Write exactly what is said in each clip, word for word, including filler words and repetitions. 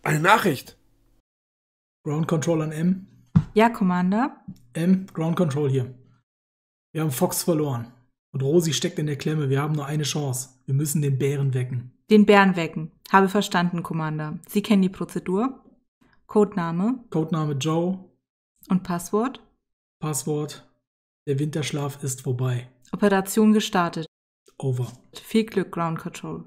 Eine Nachricht. Ground Control an M. Ja, Commander. M, Ground Control hier. Wir haben Fox verloren. Und Rosi steckt in der Klemme. Wir haben nur eine Chance. Wir müssen den Bären wecken. Den Bären wecken. Habe verstanden, Commander. Sie kennen die Prozedur. Codename. Codename Joe. Und Passwort? Passwort. Der Winterschlaf ist vorbei. Operation gestartet. Over. Viel Glück, Ground Control.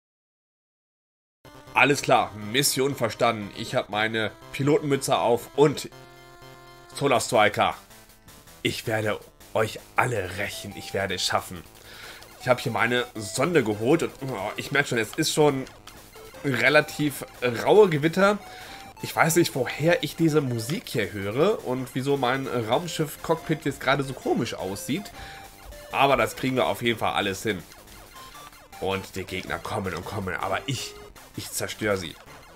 Alles klar, Mission verstanden. Ich habe meine Pilotenmütze auf und Solar Striker. Ich werde euch alle rächen. Ich werde es schaffen. Ich habe hier meine Sonde geholt und oh, ich merke schon, es ist schon relativ raue Gewitter. Ich weiß nicht, woher ich diese Musik hier höre und wieso mein Raumschiff-Cockpit jetzt gerade so komisch aussieht. Aber das kriegen wir auf jeden Fall alles hin. Und die Gegner kommen und kommen, aber ich, ich zerstöre sie.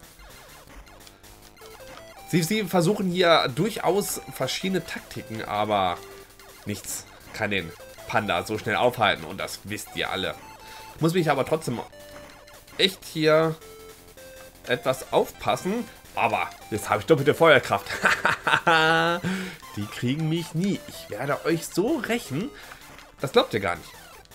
Sie, sie versuchen hier durchaus verschiedene Taktiken, aber nichts kann den Panda so schnell aufhalten und das wisst ihr alle. Ich muss mich aber trotzdem echt hier etwas aufpassen. Aber jetzt habe ich doppelte Feuerkraft. Die kriegen mich nie. Ich werde euch so rächen. Das glaubt ihr gar nicht.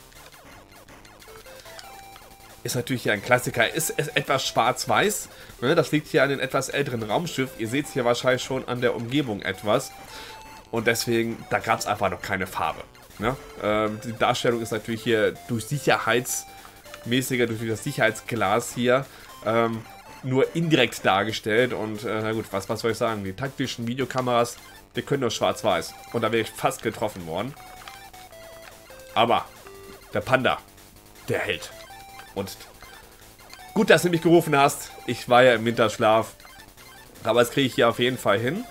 Ist natürlich hier ein Klassiker. Ist es etwas schwarz-weiß. Das liegt hier an dem etwas älteren Raumschiff. Ihr seht es hier wahrscheinlich schon an der Umgebung etwas. Und deswegen, da gab es einfach noch keine Farbe. Ja? Ähm, die Darstellung ist natürlich hier durch sicherheitsmäßiger, durch das Sicherheitsglas hier ähm, nur indirekt dargestellt. Und äh, na gut, was, was soll ich sagen? Die taktischen Videokameras, die können nur schwarz-weiß. Und da wäre ich fast getroffen worden. Aber der Panda, der hält. Und gut, dass du mich gerufen hast. Ich war ja im Winterschlaf. Aber das kriege ich hier auf jeden Fall hin.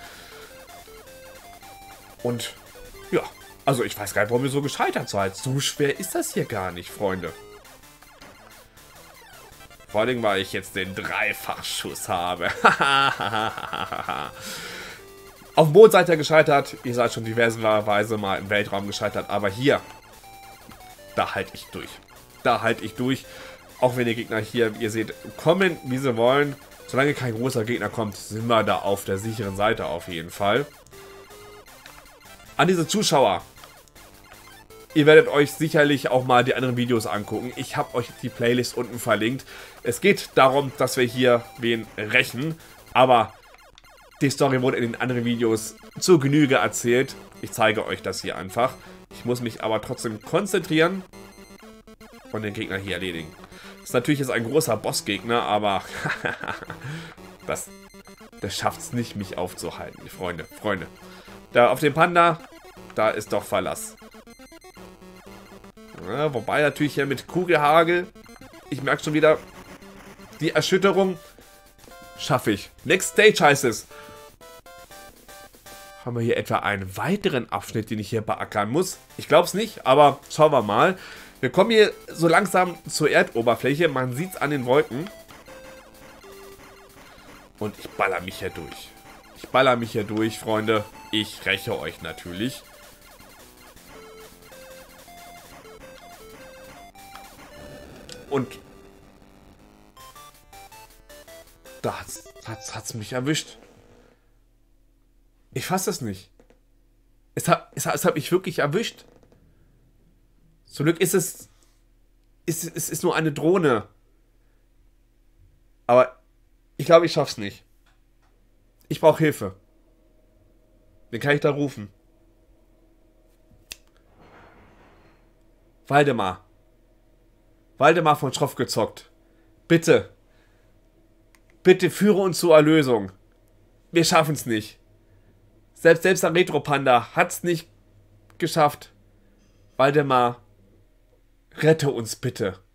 Und ja, also ich weiß gar nicht, warum ihr so gescheitert seid. So schwer ist das hier gar nicht, Freunde. Vor allem, weil ich jetzt den Dreifachschuss habe. Auf dem Boot seid ihr gescheitert. Ihr seid schon diverserweise mal im Weltraum gescheitert. Aber hier, da halte ich durch. Da halte ich durch. Auch wenn die Gegner hier, ihr seht, kommen, wie sie wollen. Solange kein großer Gegner kommt, sind wir da auf der sicheren Seite auf jeden Fall. An diese Zuschauer. Ihr werdet euch sicherlich auch mal die anderen Videos angucken. Ich habe euch die Playlist unten verlinkt. Es geht darum, dass wir hier wen rächen. Aber die Story wurde in den anderen Videos zur Genüge erzählt. Ich zeige euch das hier einfach. Ich muss mich aber trotzdem konzentrieren und den Gegner hier erledigen. Das ist natürlich jetzt ein großer Bossgegner, aber das, das schafft es nicht, mich aufzuhalten. Die Freunde, Freunde. Da auf dem Panda, da ist doch Verlass. Ja, wobei natürlich hier mit Kugelhagel, ich merke schon wieder, die Erschütterung schaffe ich. Next Stage heißt es. Haben wir hier etwa einen weiteren Abschnitt, den ich hier beackern muss? Ich glaube es nicht, aber schauen wir mal. Wir kommen hier so langsam zur Erdoberfläche. Man sieht es an den Wolken. Und ich baller mich hier durch. Ich baller mich hier durch, Freunde. Ich räche euch natürlich. Und da hat es mich erwischt. Ich fasse es nicht. Es hat, es, hat, es hat mich wirklich erwischt. Zum Glück ist es, ist, es ist nur eine Drohne. Aber ich glaube, ich schaff's nicht. Ich brauche Hilfe. Wen kann ich da rufen? Waldemar. Waldemar von Schroff gezockt. Bitte. Bitte führe uns zur Erlösung. Wir schaffen es nicht. Selbst, selbst der Retro-Panda hat es nicht geschafft. Waldemar, rette uns bitte.